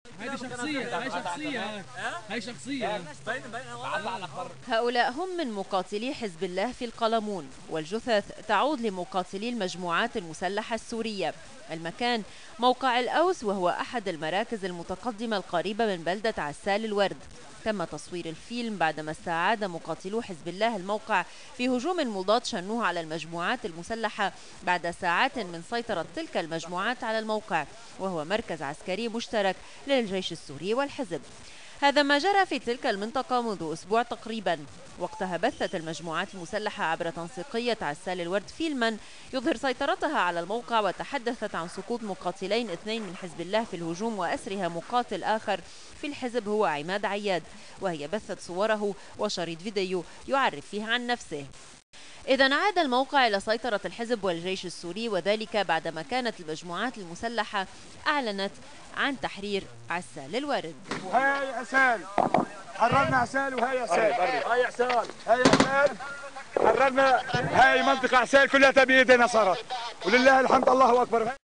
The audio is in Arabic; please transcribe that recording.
هاي شخصية. هؤلاء هم من مقاتلي حزب الله في القلمون، والجثث تعود لمقاتلي المجموعات المسلحة السورية. المكان موقع الأوس، وهو أحد المراكز المتقدمة القريبة من بلدة عسال الورد. تم تصوير الفيلم بعدما استعاد مقاتلو حزب الله الموقع في هجوم مضاد شنوه على المجموعات المسلحة بعد ساعات من سيطرة تلك المجموعات على الموقع، وهو مركز عسكري مشترك للجيش السوري والحزب. هذا ما جرى في تلك المنطقة منذ أسبوع تقريبا. وقتها بثت المجموعات المسلحة عبر تنسيقية عسال الورد فيلما يظهر سيطرتها على الموقع، وتحدثت عن سقوط مقاتلين 2 من حزب الله في الهجوم وأسرها مقاتل آخر في الحزب هو عماد عياد، وهي بثت صوره وشريط فيديو يعرف فيه عن نفسه. إذا عاد الموقع إلى سيطرة الحزب والجيش السوري، وذلك بعدما كانت المجموعات المسلحة أعلنت عن تحرير عسال الورد. هاي عسال، حررنا عسال، وهاي عسال، هاي عسال، هاي عسال، حررنا. هاي منطقة عسال كلها بيدنا صارت، ولله الحمد، الله أكبر.